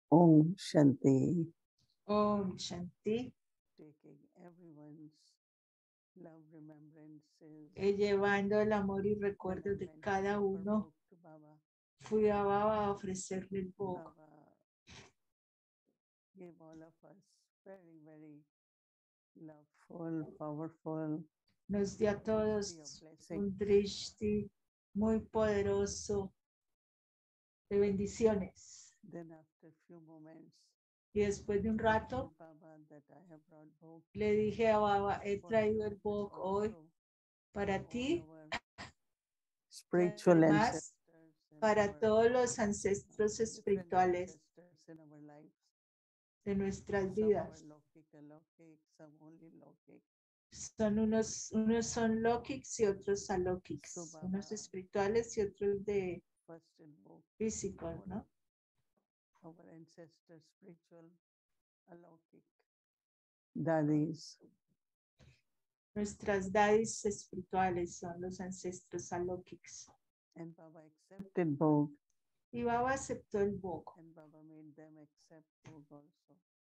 Om Shanti. Om Shanti. Taking everyone's love remembrances. Llevando el amor y When recuerdo I de went cada to offer uno, Bhog to Baba, fui a Baba a ofrecerle el Bhog. Baba gave all of us very, very loveful, powerful Nos dio a drishti of todos blessing. un drishti muy poderoso de bendiciones. Then after a few moments, Y después de un I rato, told Baba that I have brought Bhog le dije a Baba, he for traído el you Bhog hoy also, para all ti, our spiritual además ancestors and para our todos los ancestros different espirituales ancestors in our lives. de nuestras Some vidas. are Lokik, Alokik, some only Lokik. Unos son Lokiks y otros Alokiks, So Baba unos espirituales y otros de first invoked físicos, ¿no? our ancestors, spiritual Alokik daddies. Nuestras daddies espirituales son los ancestros Alokiks. And Baba accepted Bhog, Y Baba aceptó el Bhog. and Baba made them accept Bhog also.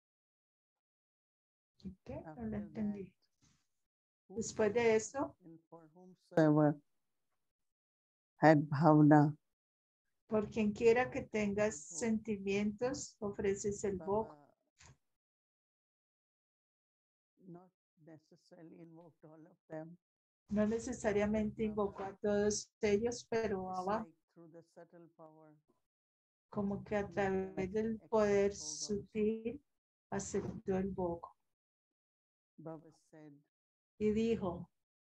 ¿Qué? No After lo that, entendí. Después de eso, and for whomsoever had bhavna, por quien quiera que tengas sentimientos, ofreces el Bhog. Baba not necessarily invoked all of them. No necesariamente invocó a todos ellos, pero It's Baba, like through the subtle power, como que a made them través del accept poder Bhog also. sutil, aceptó el Bhog. Baba said, Y dijo,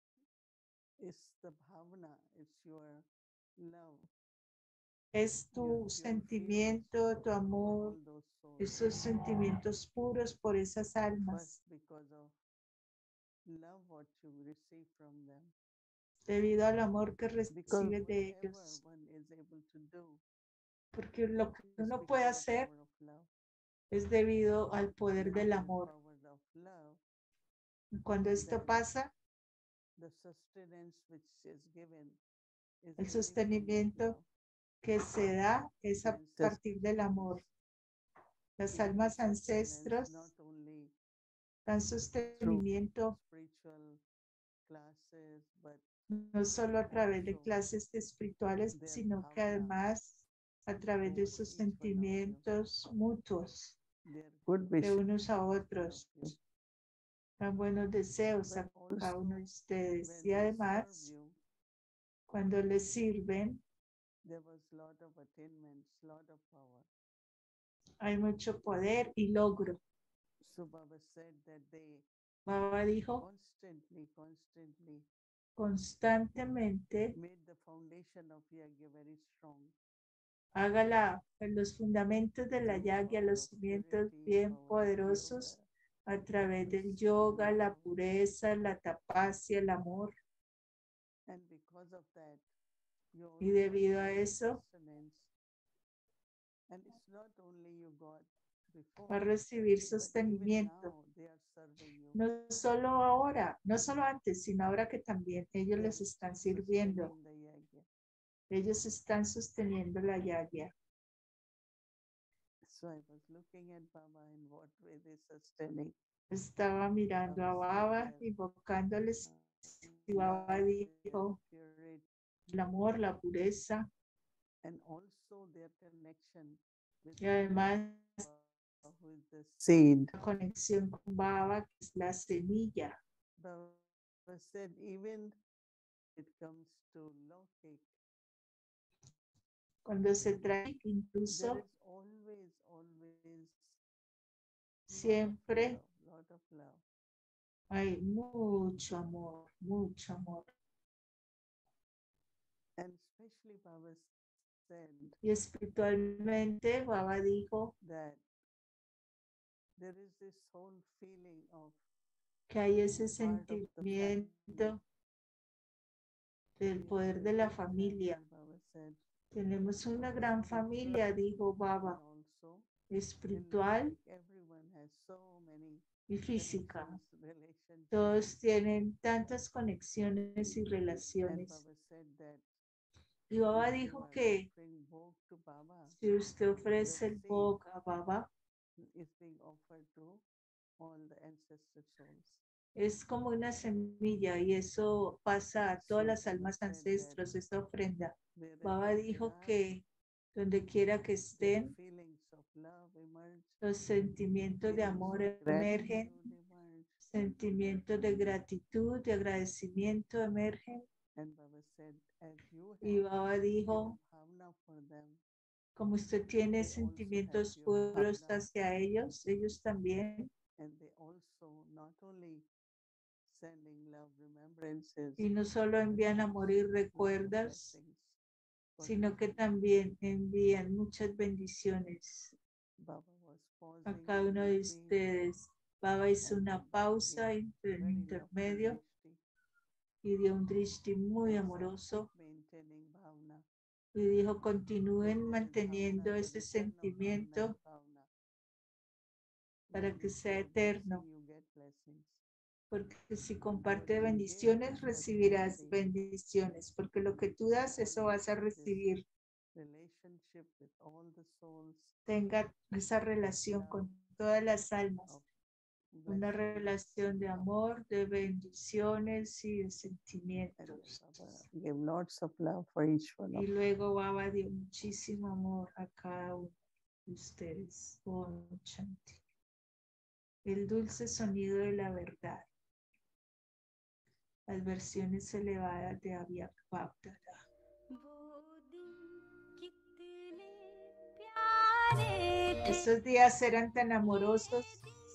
it's the bhavana, it's your love, es your tu pure feelings sentimiento, tu for amor, all those souls. esos sentimientos puros por esas First, almas, because of love what you receive from them. debido al amor que Because recibes de whatever ellos. one is able to do Porque lo que is uno puede because of hacer power of love. es debido al poder When del there is amor. power of love, Y cuando esto then pasa, the sustenance which is given is el only from that sostenimiento love. que se da es The a partir del amor. Las give that almas sustenance ancestros not only dan through sostenimiento spiritual classes, but no solo a través de also clases espirituales, their sino que bhavana además a través de towards sus each one of you, sentimientos mutuos their good de wishes unos a for all of otros. you. Dan buenos deseos a But cada uno de also ustedes. when Y they serve además, you, cuando les sirven, there was lot of attainments, lot of power. hay mucho poder y logro. So Baba said that they Baba dijo, constantly constantemente made the foundation of Yagya very strong. hágala en los fundamentos de la Through yagya, power los of cimientos purity, bien power of poderosos yoga, a través del peace, yoga, la love. pureza, la tapasya, el amor. And because of that, you Y also debido a got eso, sustenance. And it's not only you got va a before, recibir but even sostenimiento. now they are serving you. No solo ahora, no solo antes, sino ahora que también ellos They are les están still sirviendo. sustaining the Yagya. Ellos están sosteniendo la yagya. So I was looking at Baba in what way they sustaining. Estaba mirando a Baba, invocándoles, y Baba dijo, Purity, el amor, la pureza, and also their connection with y además Baba, who is the seed. la conexión con Baba, que es la semilla. Baba said even it comes to Lokik, Cuando se trae, there incluso is always siempre lot of love. hay mucho amor, mucho amor. And especially Baba said Y espiritualmente, Baba dijo that there is this whole feeling of que hay ese part of the family. sentimiento del We poder have a de la big familia. family, Baba said, Tenemos una gran spiritual familia, dijo and Baba, also espiritual like everyone has so many y física. connections, relationships. Todos tienen tantas conexiones y And relaciones. Baba said that Y Baba if you dijo are que offering bhog to Baba, si usted ofrece el the bhog a Baba, is being offered to all the ancestor souls. es como una semilla y eso pasa a todas So las Baba almas said ancestros, esta ofrenda. wherever Baba they dijo are, que donde quiera que their estén, feelings of love emerge, los sentimientos de feelings amor of emergen, gratitude emerge. sentimientos de gratitud, de agradecimiento emergen. And Baba said, as you Y have Baba your dijo, bhavna for them, como usted tiene they also have sentimientos your puros bhavna, hacia ellos también. and they also not only sending love remembrances, Y no solo envían amor y lot of recuerdos, blessings for sino que you. también envían muchas bendiciones Baba was a pausing cada in uno de between, ustedes. Baba hizo and una then pausa gave en very lovely intermedio drishti, y dio un drishti muy and said, amoroso keep maintaining bhavna. y dijo, If continúen there is manteniendo bhavna, the ese return of bhavna sentimiento is bhavna. para When que you sea share eterno, blessing, you get blessings. porque si What comparte you give, bendiciones, that's what you recibirás receive. bendiciones, porque lo que tú das, eso vas a Cultivate this recibir. relationship with all the souls Tenga esa relación con todas las almas, of una blessings. relación de amor, de bendiciones y de And sentimientos. Baba give lots of love for each one Y of luego Baba dio muchísimo amor a cada uno de ustedes. Om Shanti. El dulce sonido de la verdad. Las versiones elevadas de Avyakvaptara. Esos días eran tan amorosos.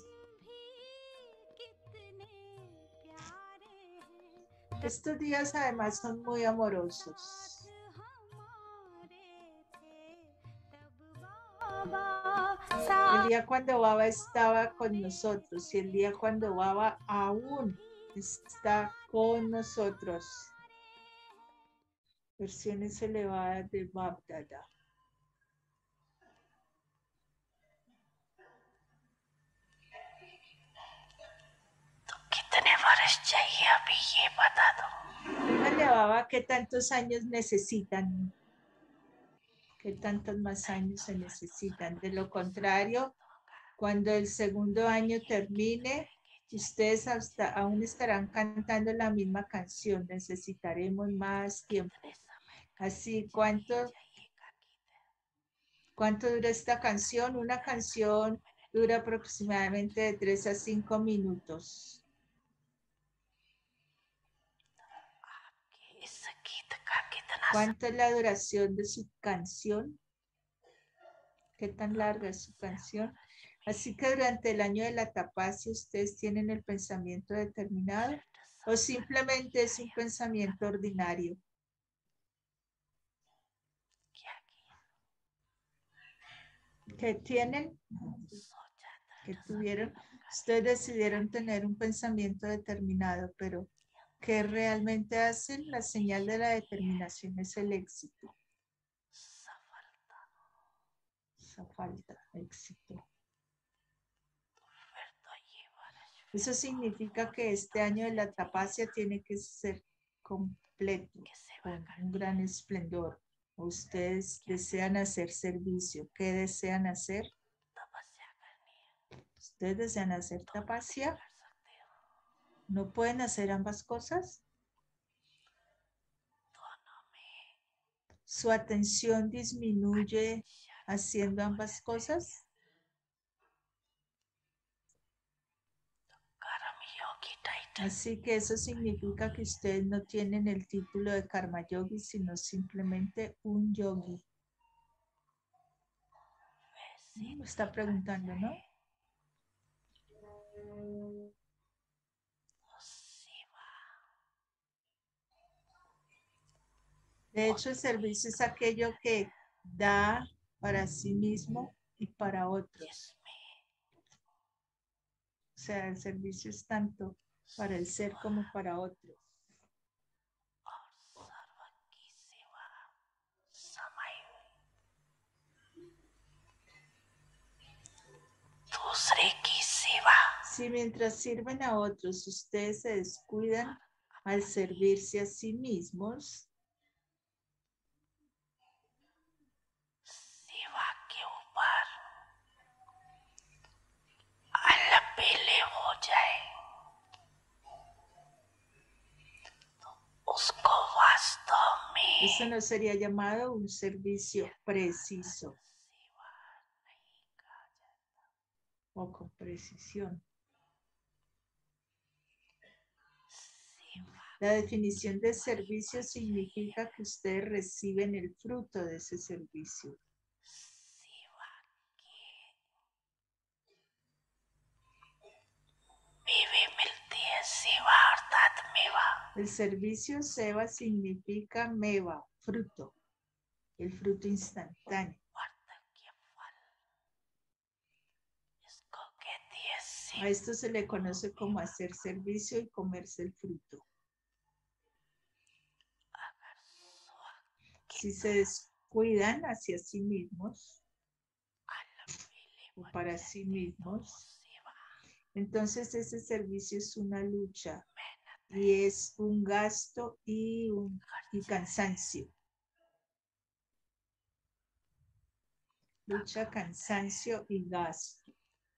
Estos días además son muy amorosos. El día cuando Baba estaba con nosotros y el día cuando Baba aún está con nosotros. Versiones elevadas de Bapdada. Dígale a Baba qué tantos años necesitan. ¿Qué tantos más años se necesitan? De lo contrario, cuando el segundo año termine, ustedes hasta aún estarán cantando la misma canción. Necesitaremos más tiempo. Así, ¿cuánto dura esta canción? Una canción dura aproximadamente de 3 a 5 minutos. ¿Cuánto es la duración de su canción? ¿Qué tan larga es su canción? Así que durante el año de la tapacia, ¿ustedes tienen el pensamiento determinado o simplemente es un pensamiento ordinario? ¿Qué tienen? ¿Qué tuvieron? Ustedes decidieron tener un pensamiento determinado, pero ¿qué realmente hacen? La señal de la determinación es el éxito. Esa falta, éxito. Eso significa que este año de la tapacia tiene que ser completo, con un gran esplendor. Ustedes desean hacer servicio. ¿Qué desean hacer? ¿Ustedes desean hacer tapacia? ¿No pueden hacer ambas cosas? ¿Su atención disminuye haciendo ambas cosas? Así que eso significa que ustedes no tienen el título de Karma Yogi, sino simplemente un yogi. Me está preguntando, ¿no? De hecho, el servicio es aquello que da para sí mismo y para otros. O sea, el servicio es tanto para el ser como para otros. Si mientras sirven a otros, ustedes se descuidan al servirse a sí mismos, Eso no sería llamado un servicio preciso o con precisión. La definición de servicio significa que ustedes reciben el fruto de ese servicio. El servicio seva significa meva, fruto, el fruto instantáneo. A esto se le conoce como hacer servicio y comerse el fruto. Si se descuidan hacia sí mismos o para sí mismos, entonces ese servicio es una lucha y es un gasto y cansancio. Lucha, cansancio y gasto.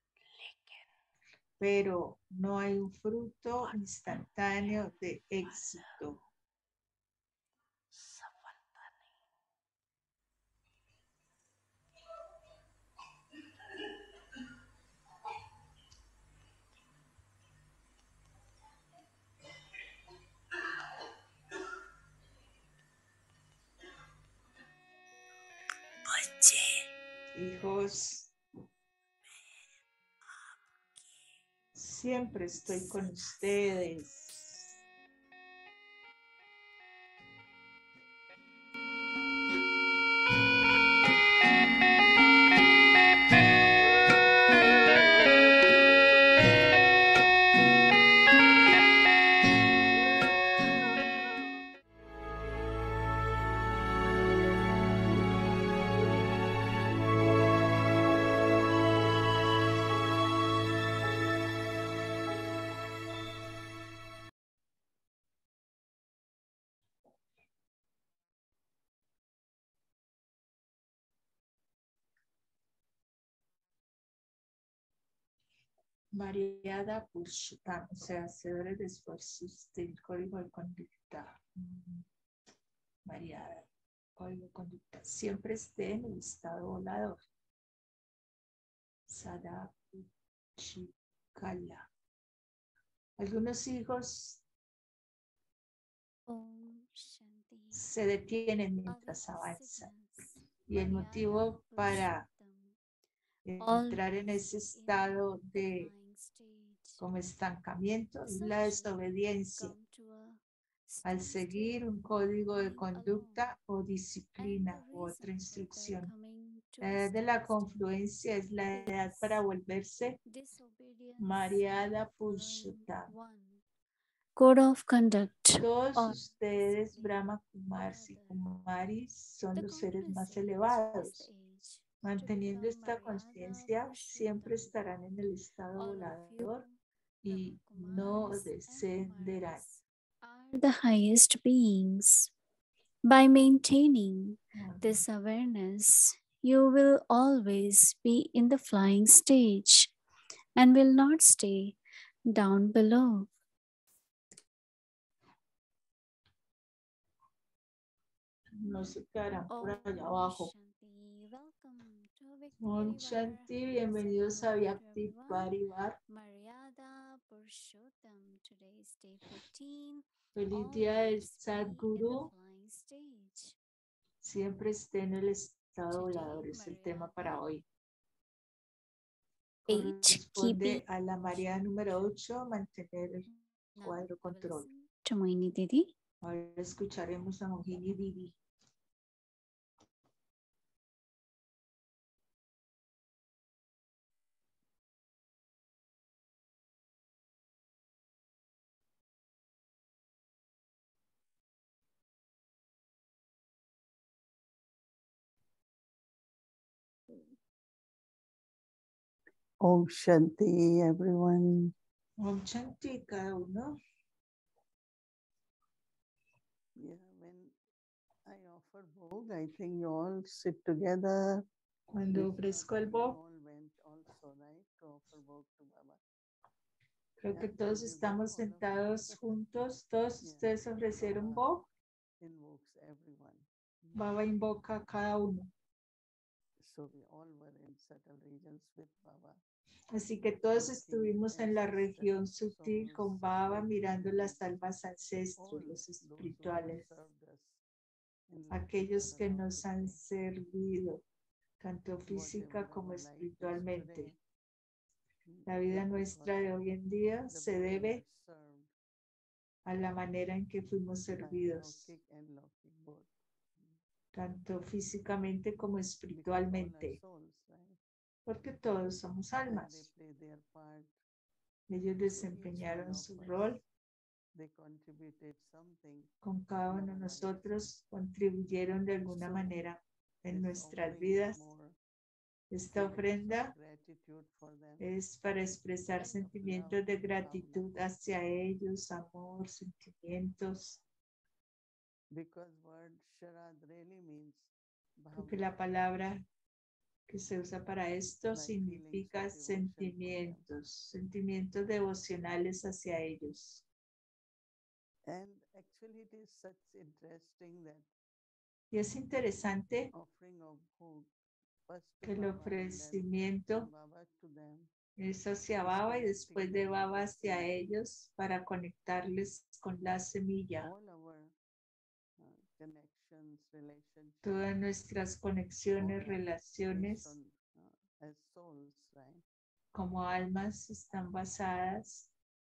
Pero no hay un fruto instantáneo de éxito. Hijos, siempre estoy con ustedes. Variada Purushottam, o sea, hacedores de esfuerzos del código de conducta. Variada, código de conducta. Siempre esté en el estado volador. Sada Chikala. Algunos hijos se detienen mientras avanzan. Y el motivo para entrar en ese estado de como estancamiento es la desobediencia al seguir un código de conducta o disciplina u otra instrucción. La edad de la confluencia es la edad para volverse Maryada Purushottam. Code of conduct. Todos ustedes, Brahma Kumars y Kumaris, son los seres más elevados. Manteniendo esta conciencia, siempre estarán en el estado volador y no descenderán. The highest beings. By maintaining this awareness, you will always be in the flying stage and will not stay down below. No se quedarán por allá abajo. Om Shanti, bienvenidos a Vyakti Parivar. Maryada Purushottam, today is day 14. Feliz día del Sadguru. Siempre esté en el estado volador, es el tema para hoy. Corresponde a la María número 8, mantener el cuadro control. Mohini Didi. Ahora escucharemos a Mohini Didi. Om Shanti, everyone. Om Shanti, cada uno. Yeah, when I offer Bhog, I think you all sit together. Cuando ofrezco el You Bhog, all went also, right, to offer Bhog to Baba. creo que todos estamos sentados juntos. ¿Todos ustedes ofrecieron Bhog? invokes everyone. Baba invoca a cada uno. So we all were in subtle regions with Baba. Así que todos looking at estuvimos en la ancestral región sutil souls, con Baba mirando las spiritual almas ancestres, all los those who have espirituales, served us in life aquellos or que along nos the han way. servido, tanto física Whatever como our life is espiritualmente. today, La vida is nuestra because de hoy en día the se way we debe were served a la manera en que fuimos by servidos, Laukik and Laukik both. tanto físicamente como Because all are espiritualmente, souls, right? porque todos somos And they almas. play their part. Ellos So each one desempeñaron of su us, rol, they contributed something con cada in uno de our lives. nosotros contribuyeron de alguna So manera en this nuestras offering is vidas. more Esta feelings of ofrenda gratitude for them, es para expresar of sentimientos de love, bhavana. gratitud hacia ellos, amor, sentimientos, Because word sharad really means porque bhavana, la palabra que se usa para esto like feelings significa of devotion for them. sentimientos devocionales hacia ellos. And actually it is such interesting that Y es interesante offering of bhog first to que el Baba and ofrecimiento then Baba to them es hacia is Baba y connecting después de them with Baba the hacia seed. ellos para conectarles con la semilla. All our connections, relationships, Todas nuestras all conexiones, are based relaciones on as souls, right? como almas están basadas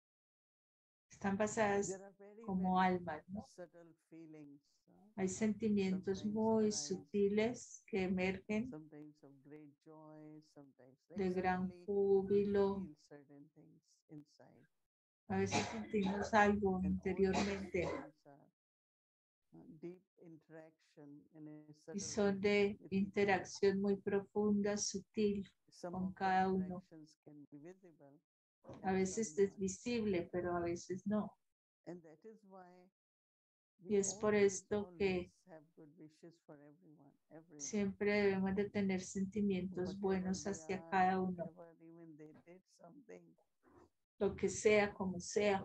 There are very, como very almas, ¿no? subtle feelings. Hay sentimientos Sometimes muy arise, sutiles que emergen sometimes of great joy, sometimes de like gran suddenly we júbilo. feel certain things inside. A veces sentimos algo And all these interiormente feelings are deep interaction in a y subtle son way de with each other. interacción muy profunda, sutil Some con of the cada uno. interactions can be visible A and veces some es not. visible, pero a veces no. And that is why Y we es por always, esto always que have good wishes for everyone, everyone. siempre debemos de tener sentimientos Whatever buenos they hacia are, cada uno, whatever even they did something. lo que sea, como sea.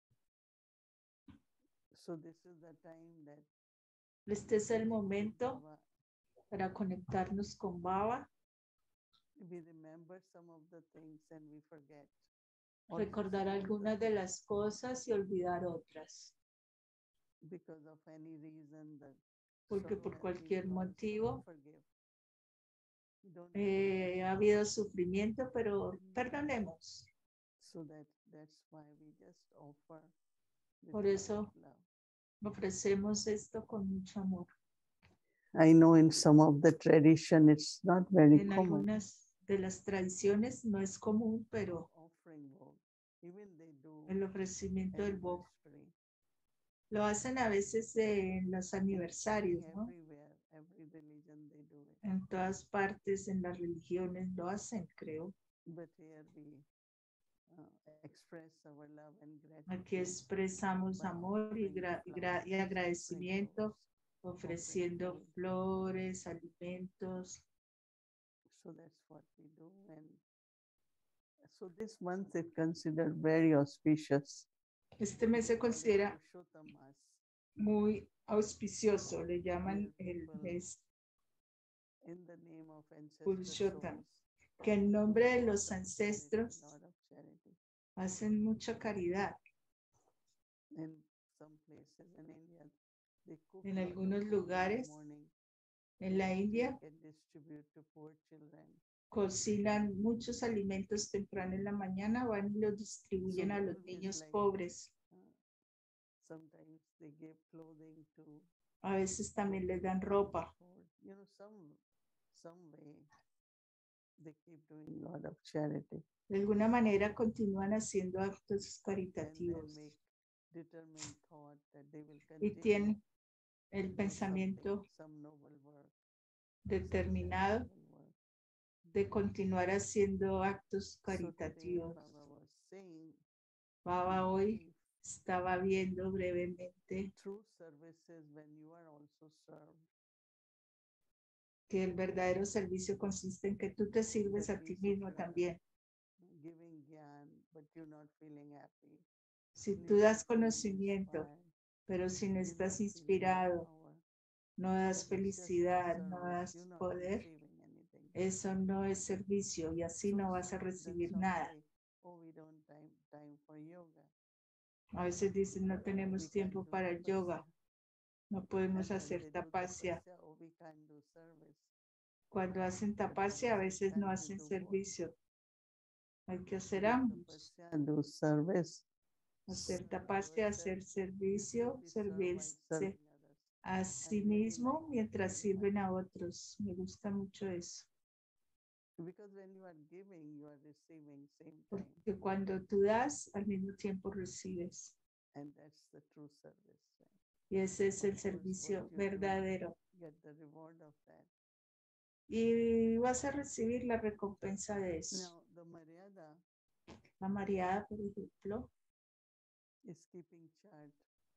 So this is the time that Este es el connect with momento Baba. para conectarnos con Baba, We remember some of the things and we forget. also recordar some of the algunas de things las cosas y olvidar otras, because of any reason that porque sorrow por has been cualquier caused. So we motivo forgive. Don't hold ha on. habido sufrimiento, pero perdonemos. So that's why we just offer with Por a lot eso of love. ofrecemos esto con mucho amor. I know in some of the tradition it's not very En common. algunas de las tradiciones no es común, pero Offering vow. Even they do el ofrecimiento del Bog anniversary. lo hacen a veces en los I think aniversarios, ¿no? everywhere, every religion they do it. En todas partes, en las religiones lo hacen, creo. But here we express our love and Aquí gratitude expresamos by amor y, offering flowers, offering agradecimiento, flowers, ofreciendo food. flores, alimentos. So that's what we do. And so this month is considered very auspicious. Este mes se called considera Purushottam Mas. muy auspicioso, le llaman Where el people, mes in the name of ancestral Purushottam, souls, que en nombre de los lot of ancestros charity, lot of charity. hacen mucha caridad. In some places in India, they cook En lot of algunos food in the lugares morning en la so India they can distribute to poor children. cocinan muchos alimentos temprano en la mañana, van y los distribuyen So a they los always niños like, pobres. Sometimes they give clothing to A veces también les dan poor ropa. people. You know, some way they keep doing a lot of charity De alguna manera continúan haciendo actos and caritativos then make determined thought that they will y continue tienen to el do pensamiento something, some noble work, determinado some charitable work. de continuar haciendo actos So today caritativos. Baba was saying Baba hoy if estaba viendo brevemente true services when you are also served, que el verdadero servicio consiste en que tú te sirves that a ti means if mismo you are también. giving gyan but you're not feeling happy, Si you're tú not das feeling conocimiento, inspired, Pero si no you're estás not feeling inspirado, power. no das It's just felicidad, no service. das You're not poder, receiving anything. eso no es servicio y así So no vas a then recibir some nada. say, oh, we don't time for yoga. A veces dicen no tenemos We can't tiempo do para el yoga, tapasya. no podemos And when hacer they do tapasya. tapasya, oh, we can't do service. Cuando hacen But tapasya a Baba said, veces no can't you hacen do both? servicio. Hay que hacer Do ambos. tapasya, do service. Hacer Serve tapasya, yourself. hacer You servicio, should be served by servirse serving others. a I sí really mismo like that. mientras Really sirven like a otros. Me gusta mucho eso. it. Because when you are giving, you are receiving same time. Porque cuando tú das, al mismo tiempo recibes. And that's the true service. Right? Y ese es Of el course, servicio what you do, verdadero. get the reward of that. Y vas a recibir la recompensa de eso. Now, the Maryada La mareada, por ejemplo, is keeping chart.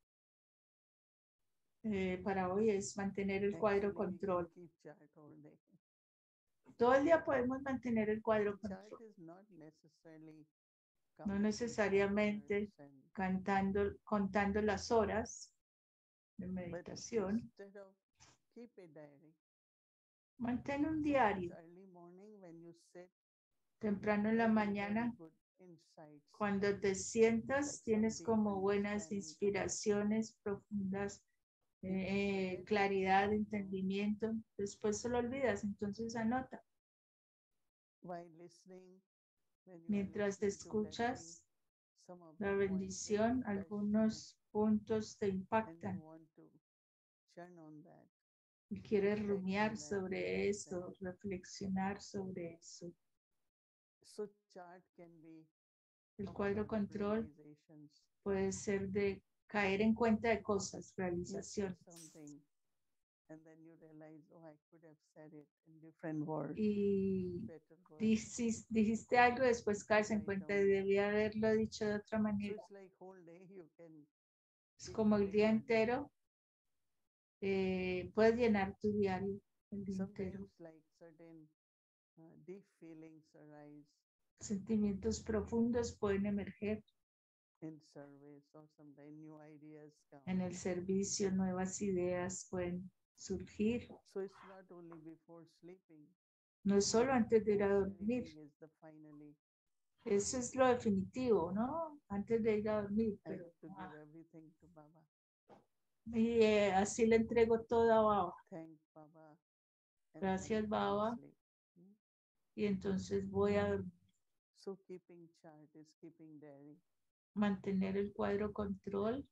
para hoy es mantener el cuadro Actually, we can control. keep chart all day. Todo el día podemos mantener el cuadro The chart control. is not necessarily No counting necesariamente hours and- contando las horas de but meditación. instead of keep a diary. Mantén un Sometimes diario. early morning when you sit, Temprano en la very, very mañana, good insights. cuando te sientas, Like some tienes deep como buenas understanding comes. inspiraciones profundas, You can forget claridad, it, no? entendimiento. Después se lo olvidas, entonces anota. While listening, when you are Mientras te listening to blessing, escuchas some of la the points bendición, really touch you, algunos puntos te and you impactan want to churn on that. y quieres reflect on rumiar that, sobre realize eso, that. reflexionar sobre eso. So chart can be El of cuadro lot of control realizations. puede ser de caer en cuenta de cosas, You say realizaciones. something, and then you realize, oh, I could have said it in different words, Y better words. dijiste algo, después caes en Write cuenta down de that. debía haberlo dicho de otra So manera. it's like whole day you can Es keep como el filling día your diary. entero, puedes llenar tu diario el día entero. Sometimes like certain deep feelings arise Sentimientos profundos pueden emerger in service, or sometimes new ideas come. en el servicio, nuevas ideas pueden surgir. So it's not only before sleeping. No es solo antes de ir a Before dormir, sleeping is the finally eso es lo definitivo, ¿no? Antes de ir a dormir, I pero have to give everything to Baba. y así le entrego todo a Baba. Thank Baba. And Gracias, then I'll Baba. sleep. Mm. Y entonces voy a dormir. So keeping chart is keeping diary. Mantener el cuadro control,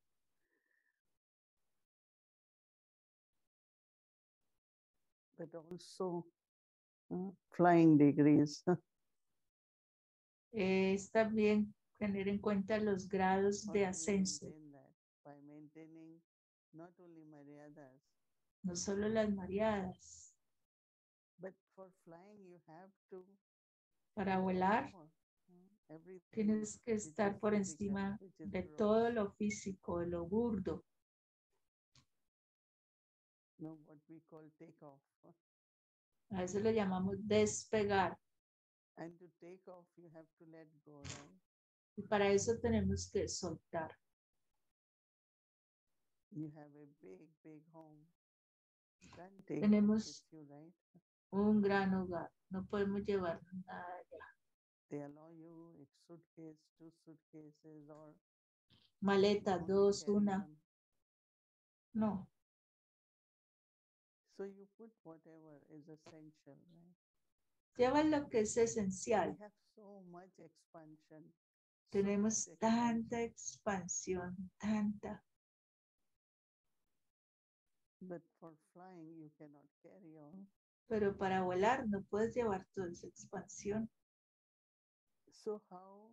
But also flying degrees. es también tener en cuenta los grados How de do we ascenso, maintain that? By maintaining not only Maryadas, no solo las mareadas. but for flying you have to Para be volar more, everything tienes que which estar is por physical, encima which is de gross. todo lo físico, de lo burdo. No, what we call takeoff. A eso lo llamamos despegar. And to take off, you have to let go, right? Y para eso tenemos que soltar. You have a big, big home. You can't take Tenemos- that with you, right? Un gran hogar. No podemos llevar nada allá. They allow you a suitcase, 2 suitcases, or Maleta, only dos, carry una. one. No. So you put whatever is essential, right? Lleva lo que es We esencial. have so much expansion. so Tenemos much tanta expansion. expansión, tanta. But for flying, you cannot carry all. Pero para volar no puedes llevar toda esa expansión. So how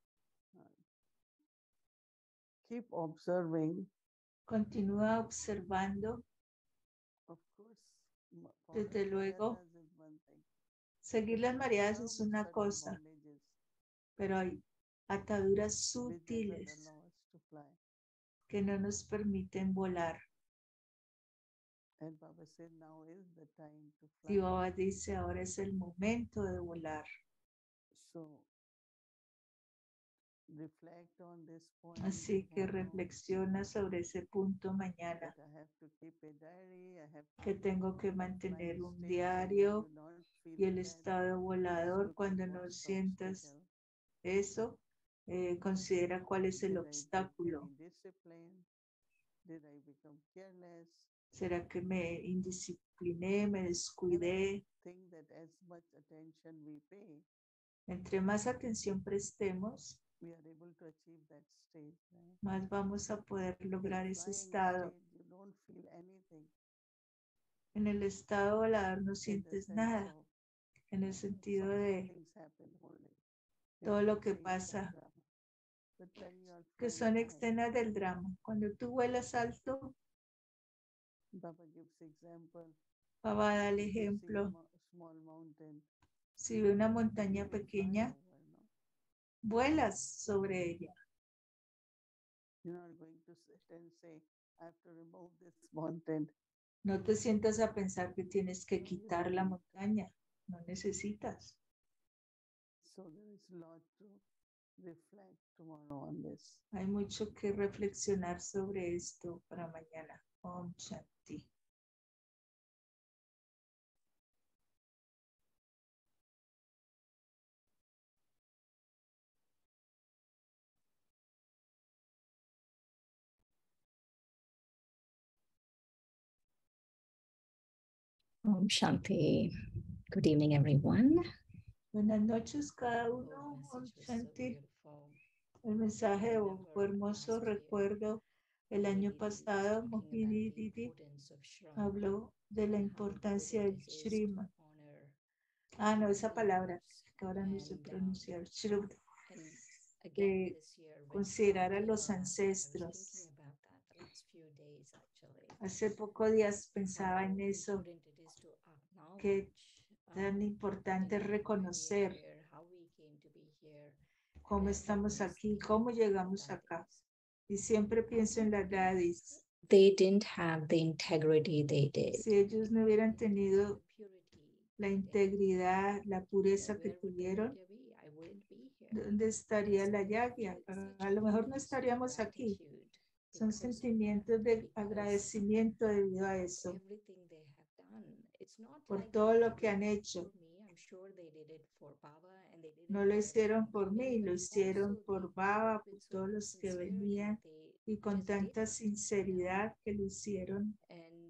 keep observing, Continúa observando. of course. Desde following luego, Maryadas is one thing. Seguir las mareadas es Some una certain cosa, bondages pero hay ataduras which doesn't sutiles allow us to fly. que no nos permiten volar. And Baba said, now is the time to Y fly. Baba dice, ahora es el momento de volar. So reflect on this point Así que tomorrow, reflexiona sobre ese punto mañana, that I have to keep a diary, I have que to tengo que flying mantener un state, and when diario you don't feel y el that, estado please volador. look at Cuando no what's the sientas obstacle. eso, considera cuál es el Did I break obstáculo. any discipline? Did I become careless? ¿Será que me indiscipliné, me And I descuidé? think that as much attention we pay, Entre más atención prestemos, we are able to achieve that state, right? más vamos a poder lograr In ese flying estado. state, you don't feel anything En el estado volador no in the sientes sense nada, of en el sentido some de things happen only. todo in lo the que scenes of pasa, drama. But when you are que flying son high, escenas del drama. Cuando tú vuelas alto, Baba gives example. Baba da el If you see a ejemplo. small mountain, Si ve una you montaña will fly pequeña, over, no? vuelas sobre ella. You're not going to sit and say, I have to remove this mountain. No te sientas a pensar que tienes que No, you quitar don't la need to. montaña. No necesitas. So there is a lot to reflect tomorrow on this. Hay mucho que reflexionar sobre esto para mañana. Om Shanti. Om Shanti. Good evening, everyone. Buenas noches cada Oh, uno. the Om message was so Shanti. beautiful. El mensaje remember fue hermoso. last year, Recuerdo el año Mohini Didi was pasado, talking about Mohini the Didi importance of Shraddha habló de la and how importancia important del it is to Shrima. honor No, the esa palabra elders. que ahora no sé And, pronunciar. Shruta. and again De this year, when considerar a came los around, I was ancestros. thinking about that the last few days, actually. Hace pocos días pensaba How en eso, important it is to que acknowledge tan importante es why we are reconocer here, how we came to be here, cómo and estamos always aquí, think cómo about the llegamos acá. daddies. Y siempre pienso en las daddies. They didn't have the integrity they did. Si ellos no hubieran tenido The purity la they did, integridad, la pureza que where would the tuvieron, yagya be? I wouldn't be here. ¿dónde estaría la So I yagya? feel such A lo mejor no feelings of estaríamos aquí. gratitude Son because of sentimientos that, de because agradecimiento debido a of eso, everything they have done. It's not por like todo they lo did que han it hecho. for me. I'm sure they did it for Baba and they did No it lo for hicieron por many, mí, lo but hicieron also por they did Baba, it por with so todos much los que sincerity. venían They y con just did tanta it, sinceridad que lo hicieron. And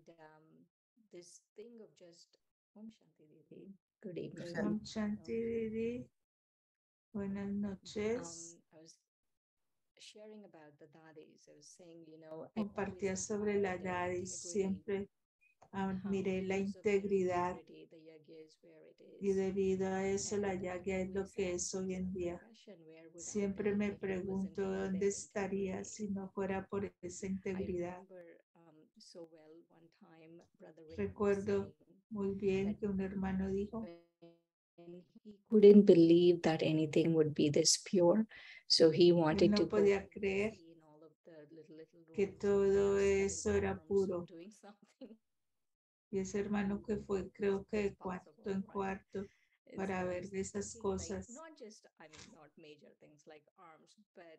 this thing of just Om Shanti Didi. Good evening. Shanti. Om Shanti Didi. Buenas noches. I was sharing about the daddies. I was saying, I always Compartía sobre admired la their daddy. integrity, Siempre admiré la because of their integridad integrity, the yagya is where it y is. debido a eso la And I yagya es lo always que ask es hoy en myself the día. question, where would I Siempre be me if it wasn't pregunto for dónde their estaría integrity? si no fuera por esa I integridad. remember so well one time Brother Rick was Recuerdo saying muy bien that que un hermano dijo when he couldn't believe that anything would be this pure, so he que wanted no to go podía creer see in all of the little que rooms, todo selling eso era arms or puro. doing something. Y ese hermano que fue, creo que de cuarto en Possible, right? cuarto, And para so I ver was de esas thinking, like, cosas. not just, I mean, not major things like arms, but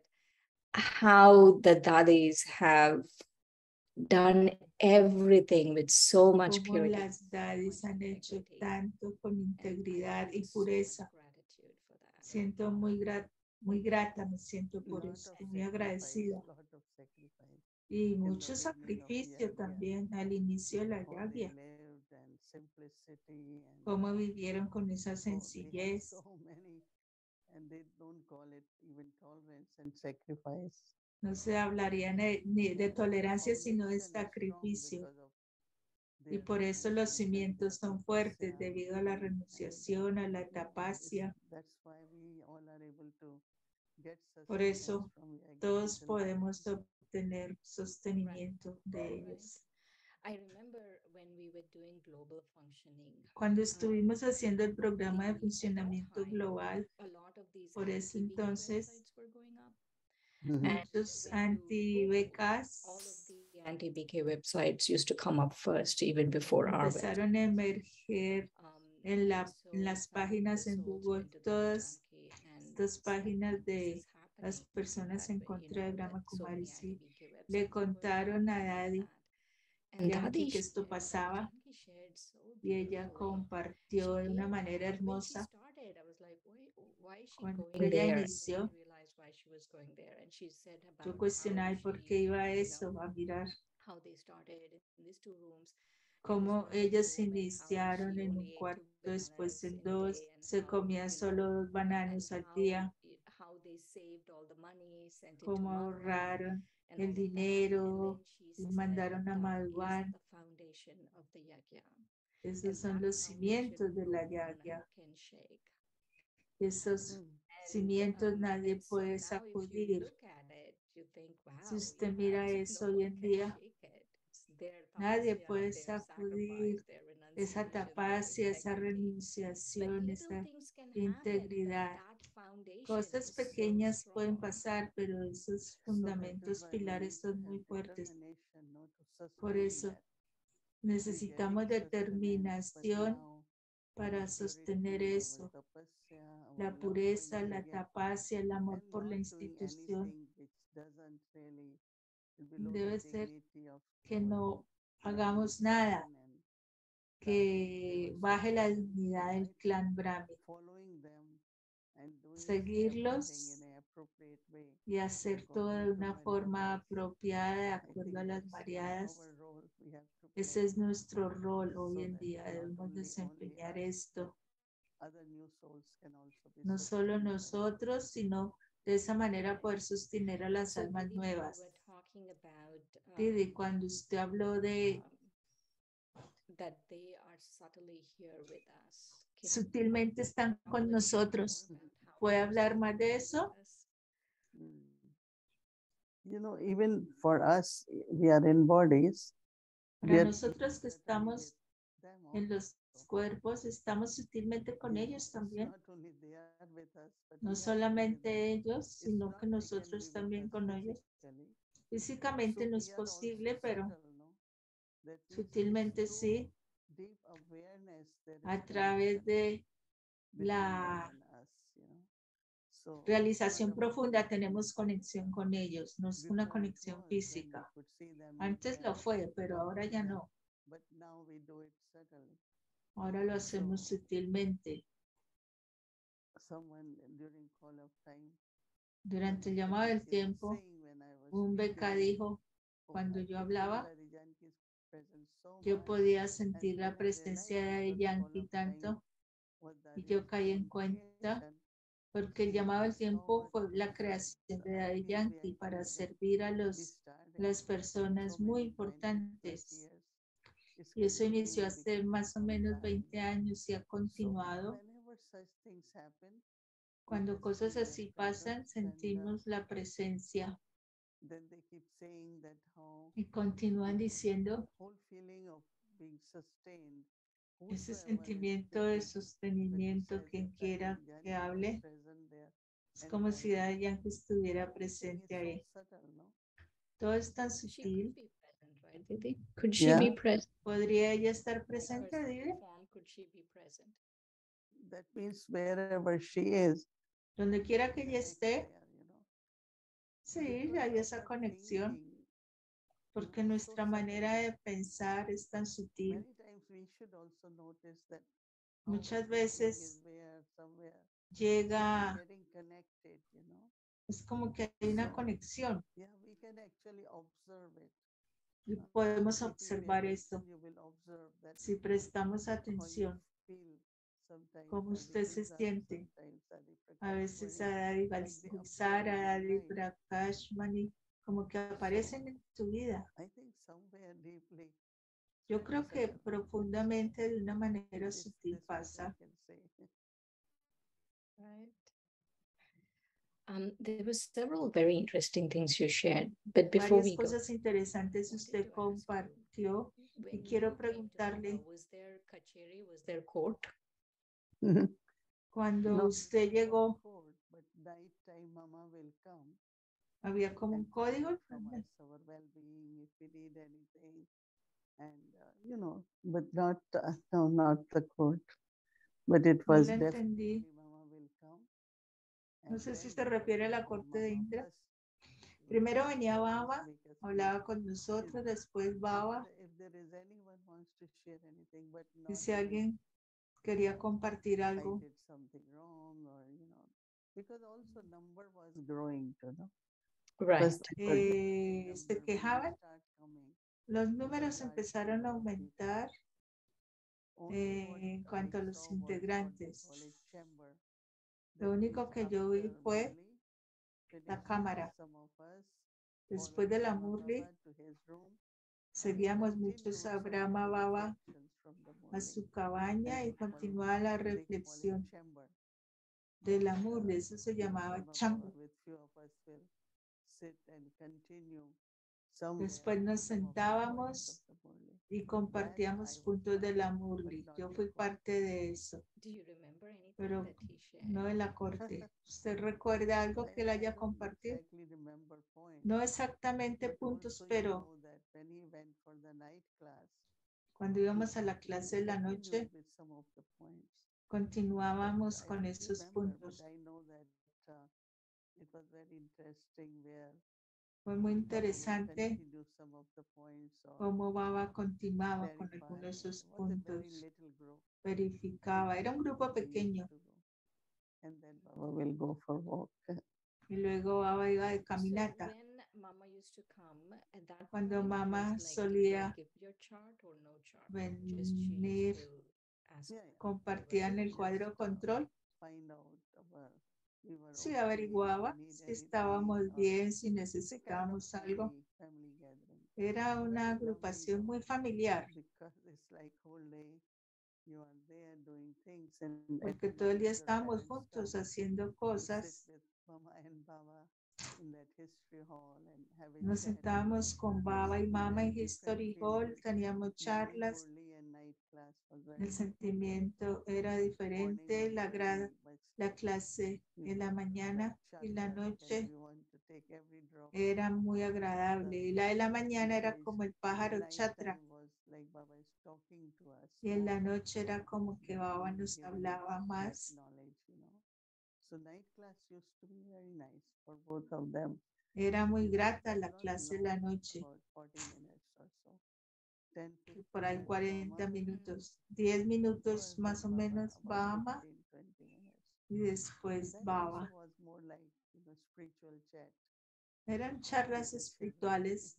how the daddies have done everything with so much Como purity, las daddies so much han hecho integrity. tanto con And I integridad y feel so much pureza. gratitude for that. Siento muy grata, me siento por Lot eso, of muy sacrifice, agradecida. lot of sacrifice. Y the mucho beginning of sacrificio Yagya. también al inicio de la How they yagya. lived and simplicity and Cómo vivieron con esa they had sencillez. so many, and they don't call it even tolerance and sacrifice. No se hablaría ni de And the tolerancia, sino de foundation is strong sacrificio. because of Y their por eso los renunciation cimientos and son fuertes tapasya. debido a la renunciación, a la It's- tapacia. That's why we all are able to get Por sustenance eso from Yagya todos until now. podemos obtener sostenimiento de Right. ellos. I remember when we were doing global functioning. Cuando estuvimos haciendo el programa de at that funcionamiento time, global, a lot of these por ese anti-BK entonces, websites were going up. Mhm. And muchos when you Google, anti-becas all of the anti-BK websites used to come up first, even before our website. empezaron a emerger en And so las some of páginas the en souls Google, went to the todas Janki and estas said, páginas "This de is las personas en contra de Brahma Kumari, sí, le le contaron a Dadi Yanki que esto pasaba y ella y compartió de una manera hermosa. Cuando Cuando ella inició, yo cuestionaba ¿y por qué iba a eso, a mirar cómo ellos iniciaron en un cuarto, después en dos, se comían solo 2 bananos al día, cómo ahorraron el dinero y mandaron a Madhuban. Esos son los cimientos de la yagya. Esos cimientos nadie puede sacudir. Si usted mira eso hoy en día, nadie puede sacudir esa tapacia, esa renunciación, esa integridad. Cosas pequeñas pueden pasar, pero esos fundamentos pilares son muy fuertes. Por eso necesitamos determinación para sostener eso. La pureza, la tapacia, el amor por la institución. Debe ser que no hagamos nada que baje la dignidad del clan Brahmi. Seguirlos y hacer todo de una forma apropiada, de acuerdo a las variadas. Ese es nuestro rol hoy en día. Debemos desempeñar esto. No solo nosotros, sino de esa manera poder sostener a las almas nuevas. Didi, cuando usted habló de sutilmente están con nosotros, ¿puede hablar más de eso? You know, even for us, we are in bodies. Para nosotros que estamos en los cuerpos, estamos sutilmente con ellos también. No solamente ellos, sino que nosotros también con ellos. Físicamente no es posible, pero sutilmente sí, a través de la realización profunda tenemos conexión con ellos, no es una conexión física. Antes lo fue, pero ahora ya no. Ahora lo hacemos sutilmente. Durante el llamado del tiempo, un beca dijo, cuando yo hablaba, yo podía sentir la presencia de Yankee tanto y yo caí en cuenta porque el llamado del tiempo fue la creación de Daddy Yankee para servir a las personas muy importantes. Y eso inició hace más o menos 20 años y ha continuado. Cuando cosas así pasan, sentimos la presencia. Y continúan diciendo, ese sentimiento de sostenimiento, quien quiera que hable, es como si Daddy Yankee estuviera presente ahí. Todo es tan sutil. Could she Yeah. be present? ¿Podría ella estar presente, Dile? That means wherever she is, Donde quiera que ella esté, sí, hay esa conexión, porque nuestra manera de pensar es tan sutil. Muchas veces llega, es como que hay una conexión y podemos observar esto. Si prestamos atención, cómo usted se siente. A veces a Daddy Balsar, a Daddy Prakashmani, como que aparecen en tu vida. Yo creo que profundamente, de una manera sutil, pasa. Right. There were several very interesting things you shared, but before Varias we go, cosas interesantes usted compartió y quiero preguntarle, was there kacheri, was there court? cuando No, usted llegó, but nighttime mama will come había como un and código. from us our well-being if we need anything, and you know, but not no, not the court, but it No was la definitely entendí. mama will come No sé si se refiere a la corte de Indra. Primero venía Baba, hablaba con nosotros, después Baba, y si alguien quería compartir algo, Right. se quejaban. Los números empezaron a aumentar en cuanto a los integrantes. Lo único que yo vi fue la cámara. Después de la Murli, seguíamos muchos a Brahma Baba a su cabaña y continuaba la reflexión de la Murli. Eso se llamaba chambo. Después nos sentábamos y compartíamos puntos de la Murli. Yo fui parte de eso, Do you remember anything pero that he shared? no de la corte. ¿Usted recuerda algo que él haya compartido? No exactamente puntos, pero cuando íbamos a la clase de la noche, continuábamos con esos puntos. Fue muy interesante cómo Baba continuaba con algunos de esos puntos, verificaba. Era un grupo pequeño y luego Baba iba de caminata. So when Mama used to come, at that Cuando point, it Mama was like, solía give your chart or no chart. Just she venir, used to ask compartían el cuadro control. Sí, averiguaba si estábamos bien, si necesitábamos algo. Era una agrupación muy familiar, porque todo el día estábamos juntos haciendo cosas. Nos sentábamos con Baba y Mama en History Hall, teníamos charlas. El sentimiento era diferente, la clase en la mañana y la noche era muy agradable. Y la de la mañana era como el pájaro chatra. Y en la noche era como que Baba nos hablaba más. Era muy grata la clase de la noche. Por ahí 40 minutos, 10 minutos más o menos Baba y después Baba. Eran charlas espirituales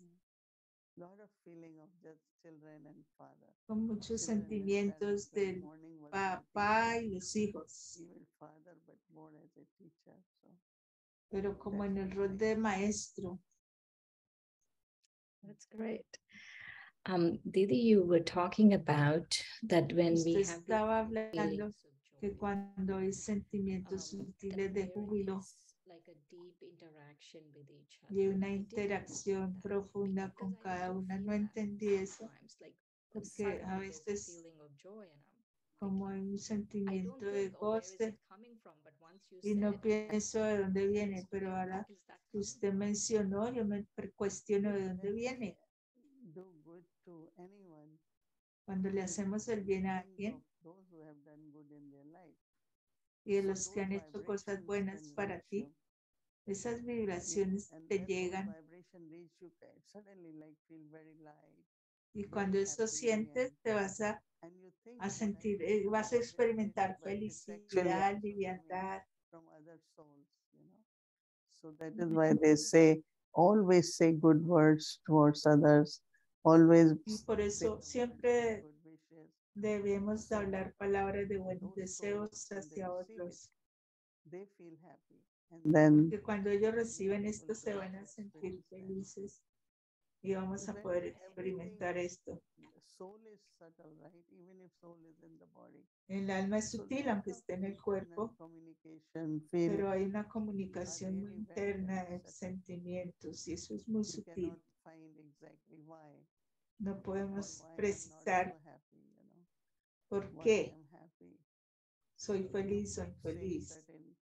con muchos sentimientos del papá y los hijos, pero como en el rol de maestro. That's great. Didi, you were talking about that when Usted we have estaba these hablando feelings of que joy, cuando hay sentimientos that sutiles de there júbilo is like a deep interaction with each y other. una I didn't interacción understand that profunda because con I cada used to una. feel No that entendí eso sometimes, like porque a suddenly there's a veces feeling of joy and I'm como hay un thinking, I sentimiento don't de think, oh, where is goce it coming from? But once you y no said, pienso de dónde viene, pero where ahora is that que coming usted mencionó, yo me cuestiono de dónde viene. Cuando le hacemos el bien a alguien y de los que han hecho cosas buenas para ti, esas vibraciones te llegan y cuando eso sientes te vas a sentir, vas a experimentar felicidad, liviandad. So that is why they say, always say good words towards others, always Y por eso siempre debemos hablar palabras de buenos deseos hacia otros. then Que cuando ellos reciben esto se van a sentir felices y vamos a poder experimentar esto. El alma es sutil aunque esté en el cuerpo, pero hay una comunicación muy interna de sentimientos y eso es muy sutil. No podemos precisar por qué soy feliz o infeliz.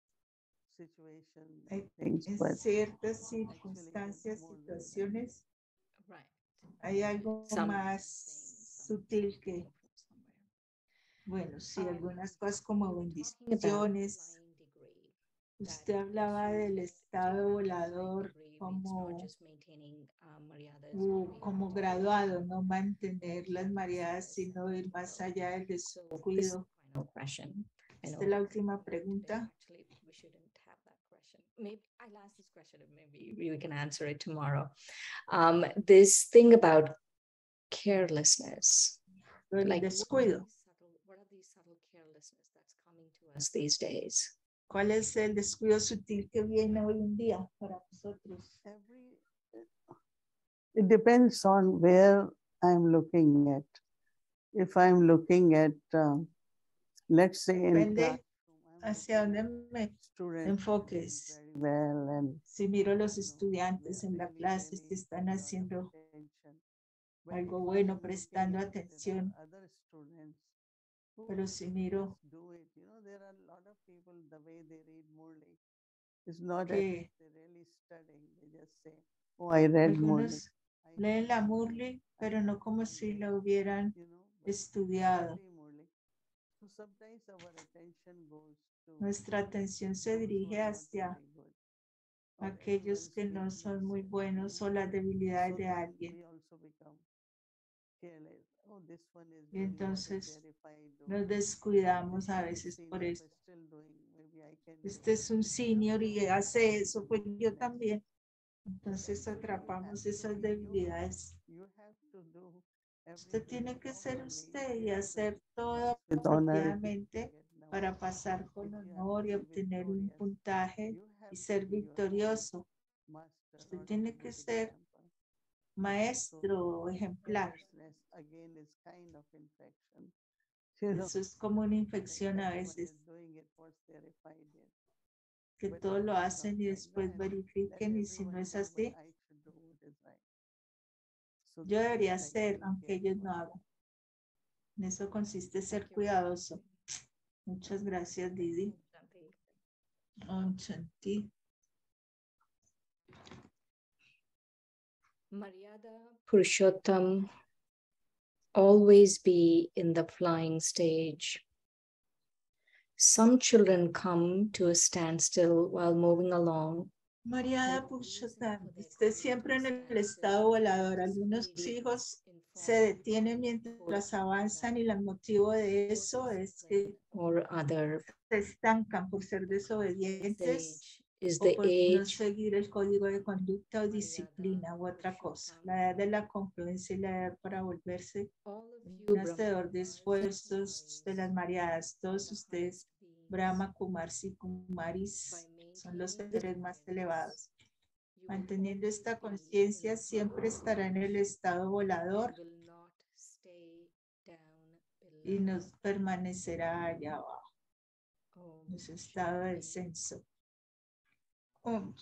En ciertas circunstancias, situaciones, right? hay algo Some más sutil que, bueno, sí, algunas cosas como talking about bendiciones. flying degree. Usted hablaba del estado volador como, como graduado, no mantener las mareadas, sino ir más allá del descuido. Esta es la última pregunta. Maybe I'll ask this question and maybe we can answer it tomorrow. This thing about carelessness, El like descuido. what are these subtle carelessness that's coming to us these days? ¿Cuál es el descuido sutil que viene hoy en día para nosotros? It depends on where I'm looking at. If I'm looking at, let's say, in Depende classroom, I'm hacia looking dónde me at students enfoques. very well and Si miro los estudiantes en la clase que están haciendo algo bueno, prestando atención, pero si miro there are a lot of people, the way they read Murli, it's not as que if they're really studying. They just say, oh, I read Murli. algunos leen la Murli, pero no como si la hubieran estudiado. So sometimes our attention goes to Nuestra atención se dirige hacia aquellos que no son muy buenos o las debilidades de alguien. Y entonces nos descuidamos a veces por eso. Este es un senior y hace eso, pues yo también. Entonces atrapamos esas debilidades. Usted tiene que ser usted y hacer todo apropiadamente para pasar con honor y obtener un puntaje y ser victorioso. Usted tiene que ser maestro o ejemplar. Eso es como una infección a veces, que todos lo hacen y después verifiquen, y si no es así, yo debería hacer, aunque ellos no hagan. En eso consiste ser cuidadoso. Muchas gracias, Didi. Om Shanti. Maryada Purushottam, always be in the flying stage. Some children come to a standstill while moving along. Maryada Purushottam, esté siempre en el estado volador. Algunos hijos se detienen mientras avanzan y el motivo de eso es que or other se estancan por ser desobedientes stage is o the por no age seguir el código de conducta o disciplina u otra cosa. La edad de la confluencia y la edad para volverse all of un you hacedor de esfuerzos de las Mariadas. Todos ustedes, Brahma, Kumars y Kumaris, son los seres más elevados. Manteniendo esta conciencia, siempre estará en el estado volador will not stay down y below. nos permanecerá allá abajo, Om en ese estado de Shanti. descenso. Om.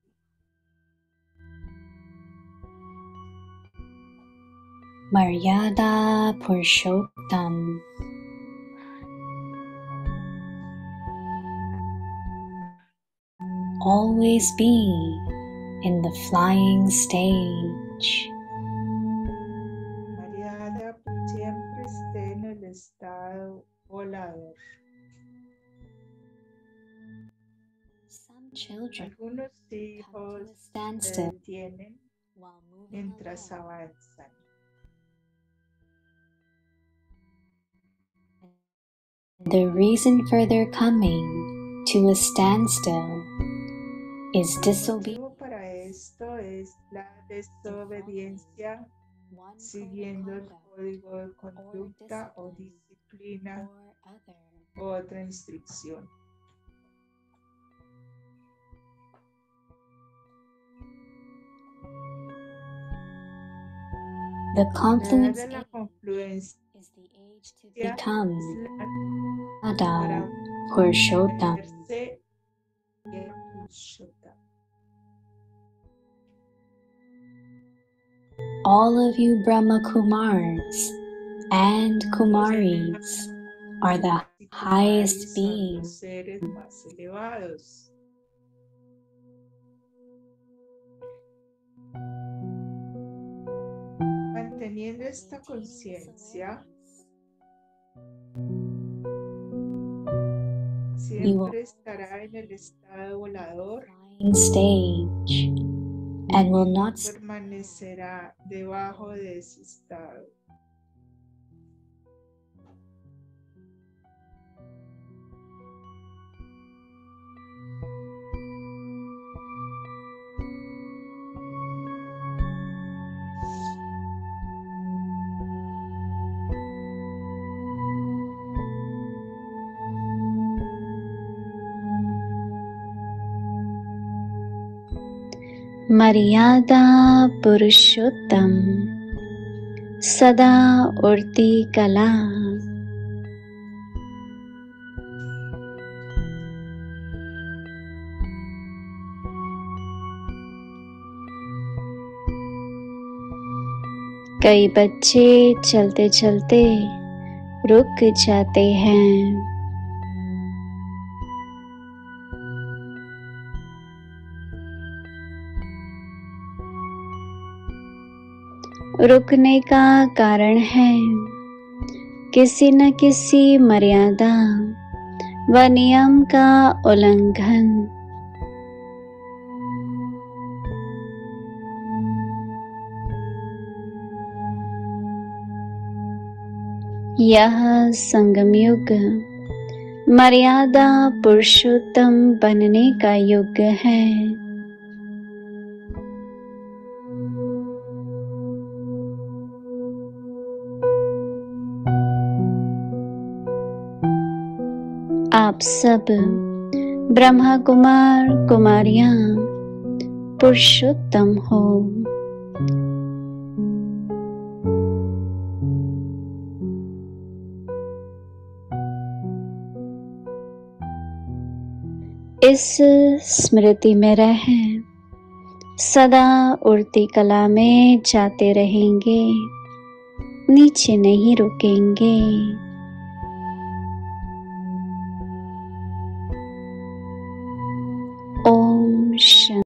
Maryada Purushottam. Always be in the flying stage. Maryada siempre esté en el estado volador. Some children Algunos come to hijos a se standstill detienen while moving mientras along. avanzan. The reason for their coming to a standstill is El disobedience. motivo para esto es la desobediencia One code siguiendo el of conduct código de conducta o discipline disciplina or other. o otra instrucción. The La edad confluence de la age confluencia is the age to es become la Ada para Purushottam. volverse Purushottam. All of you Brahma Kumars and Kumaris are the highest Son beings. los seres más elevados. Manteniendo esta conciencia, siempre estará en el estado volador flying stage and y will no not permanecerá debajo de ese estado. मर्यादा पुरुषोत्तम सदा उड़ती कला कई बच्चे चलते चलते रुक जाते हैं। रुकने का कारण है किसी न किसी मर्यादा व नियम का उल्लंघन। यह संगम युग मर्यादा पुरुषोत्तम बनने का युग है। आप सब ब्रह्मा कुमार कुमारियां पुरुषोत्तम हो। इस स्मृति में रहें, सदा उड़ती कला में जाते रहेंगे, नीचे नहीं रुकेंगे। ओम Shanti.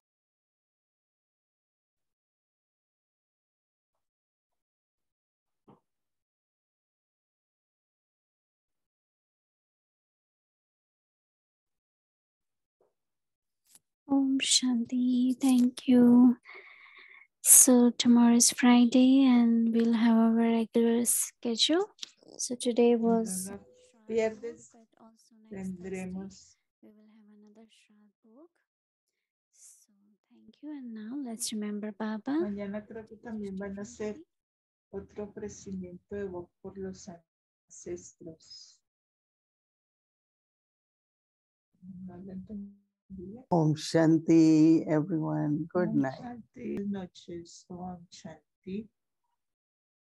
Om Shanti, thank you. So tomorrow is Friday and we'll have our regular schedule. So today was No pierdes, but also next Thursday tendremos we will have another Shraddh book. So thank you, and now let's remember Baba. mañana creo que también van a hacer otro ofrecimiento de voz por los ancestros. No lo entendí. Om Shanti, everyone. Good Om night. Shanti. Buenas noches. Om Shanti.